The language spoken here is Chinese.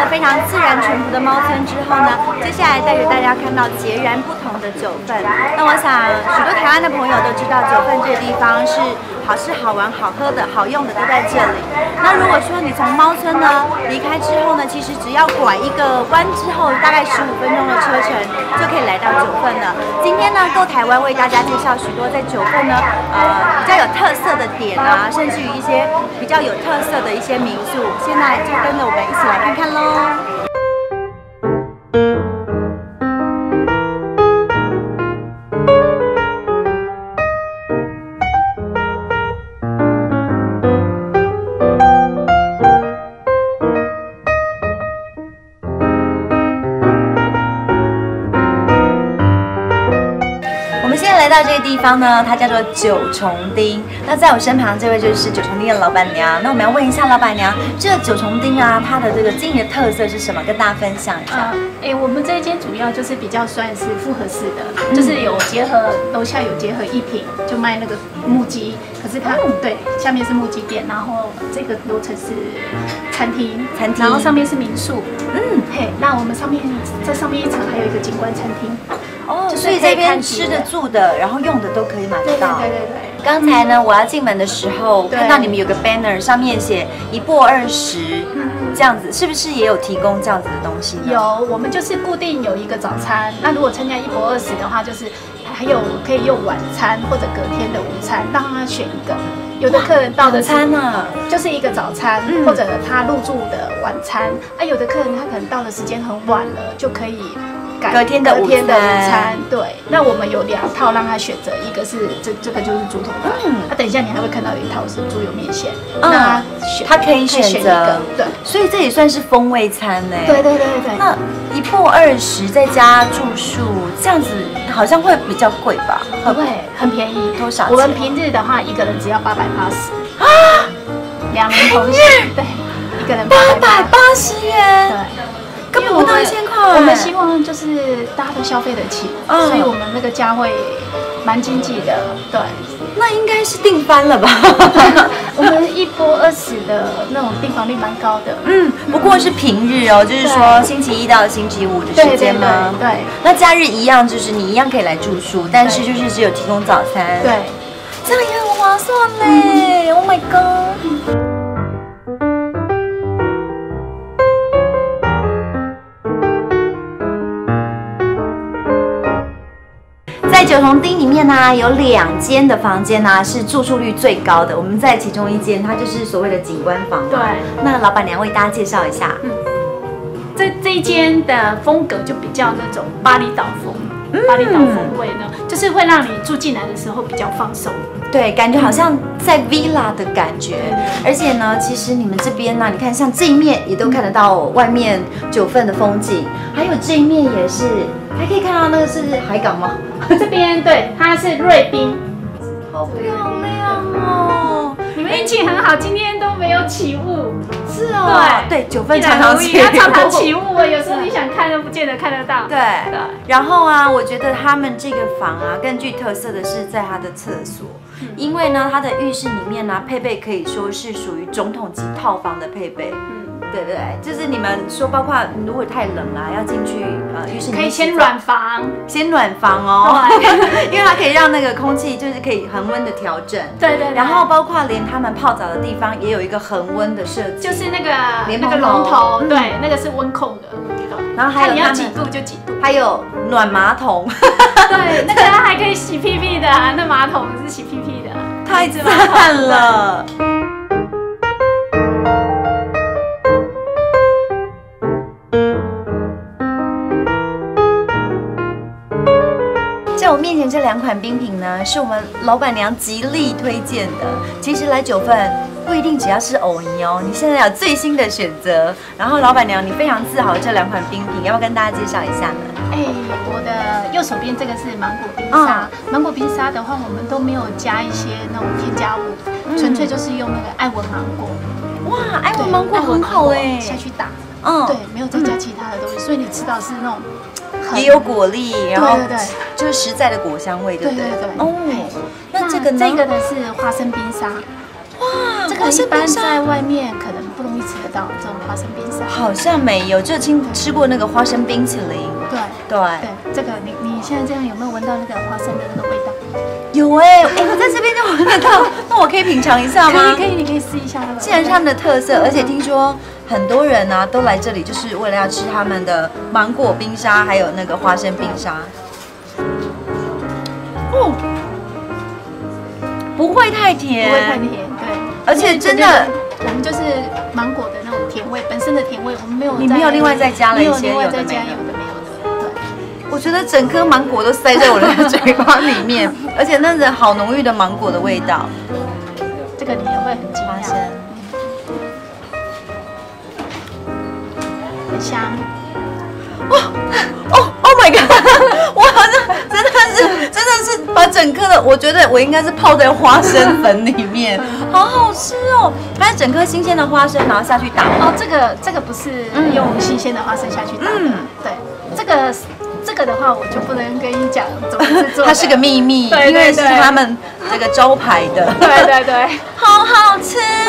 非常自然淳朴的猫村之后呢，接下来带着大家看到截然不同的九份。那我想许多台湾的朋友都知道九份这个地方是好吃、好玩、好喝的、好用的都在这里。那如果说你从猫村呢离开之后呢，其实只要拐一个弯之后，大概15分钟的车程就可以来到九份了。今天呢，Go台湾为大家介绍许多在九份呢比较有特色的点啊，甚至于一些比较有特色的一些民宿。现在就跟着我们一起来看看喽。来到这个地方呢，它叫做九重町。那在我身旁这位就是九重町的老板娘。那我们要问一下老板娘，这个九重町啊，它的这个经营的特色是什么？跟大家分享一下。 我们这一间主要就是比较算是复合式的，就是有结合楼下有结合一品，就卖那个木屐，可是它对下面是木屐店，然后这个楼层是餐厅，然后上面是民宿。那我们在上面一层还有一个景观餐厅。 所以这边吃的、住的，然后用的都可以买得到。 对。 刚才呢，我要进门的时候看到你们有个 banner， 上面写1波20，这样子是不是也有提供这样子的东西呢？ 有，我们就是固定有一个早餐。那如果参加1波20的话，就是还有可以用晚餐或者隔天的午餐，让他选一个。有的客人到的餐呢，就是一个早餐，或者他入住的晚餐。有的客人他可能到的时间很晚了，就可以隔天的午餐。 对，那我们有2套让他选择，一个是这个就是猪头饭，等一下你还会看到有一套是猪油面线，那他可以选择， 对， 所以这也算是风味餐呢。 对。 那1波20再加住宿，这样子好像会比较贵吧？ 不会，很便宜。 多少钱？ 我们平日的话，一个人只要880啊，2人同行，对，一个人 880元， 对。 根本不到1000块。 我们希望就是大家都消费得起，所以我们那个价位蛮经济的，对。 那应该是订翻了吧？ 我们1波20的那种订房率蛮高的。 不过是平日哦，就是说星期1到星期5的时间吗？ 对。 那假日一样，就是你一样可以来住宿，但是就是只有提供早餐。 对。 这样也很划算嘞 ！Oh my god！在九重町里面呢，有2间的房间呢是住宿率最高的。我们在其中一间，它就是所谓的景观房。 对。 那老板娘为大家介绍一下。 这一间的风格就比较那种巴厘岛风。巴厘岛风味呢，就是会让你住进来的时候比较放松。 对，感觉好像在 villa 的感觉。而且呢，其实你们这边呢，你看像这一面也都看得到外面九份的风景，还有这一面也是，还可以看到那个是海港吗？ 这边对，它是瑞滨， 好漂亮哦！ 你们运气很好，今天都没有起雾。 是哦，对，九份常常起雾， 它常常起雾哦，有时候你想看都不见得看得到。 对。然后啊，我觉得他们这个房啊，更具特色的是在它的厕所，因为呢，它的浴室里面呢，配备可以说是属于总统级套房的配备。对，就是你们说，包括如果太冷啦，要进去浴室里面可以先暖房哦，因为它可以让那个空气就是可以恒温的调整。 对。 然后包括连他们泡澡的地方也有一个恒温的设计， 就是那个龙头，对，那个是温控的。 然后还有你要几度就几度， 还有暖马桶。 对，那个还可以洗屁屁的，那马桶是洗屁屁的， 太赞了。在我面前这2款冰品呢，是我们老板娘极力推荐的。其实来九份不一定只要是藕泥哦，你现在有最新的选择。然后老板娘你非常自豪这2款冰品，要不要跟大家介绍一下呢？ 我的右手边这个是芒果冰沙，芒果冰沙的话，我们都没有加一些那种添加物，纯粹就是用那个爱文芒果。 哇，爱文芒果很好哎， 下去打。对，没有再加其他的东西，所以你吃到是那种也有果粒，然后对， 就是实在的果香味，对不对？ 对。 那这个呢？ 这个呢是花生冰沙。哇，这个一般在外面可能不容易吃得到这种花生冰沙。 好像没有，就吃过那个花生冰淇淋。 对对， 这个你现在这样有没有闻到那个花生的那个味道？ 有哎，我在这边就闻得到，那我可以品尝一下吗？ 可以，你可以试一下那个。 既然是他们的特色，而且听说很多人啊都来这里，就是为了要吃他们的芒果冰沙，还有那个花生冰沙。哦，不会太甜， 不会太甜，对。 而且真的， 我们就是芒果的那种甜味，本身的甜味，我们没有。 你没有另外再加了一些， 另外再加有的没有的，对。 我觉得整颗芒果都塞在我的嘴巴里面，而且那种好浓郁的芒果的味道。 这个你也会很惊讶，很香。 Oh my god！ 我好像真的是把整颗的，我觉得我应该是泡在花生粉里面，好好吃哦！它是整颗新鲜的花生，然后下去打。 哦，这个不是用新鲜的花生下去打的，对，这个的话我就不能跟你讲怎么制作， 它是个秘密，因为是他们这个招牌的。 对， 好好吃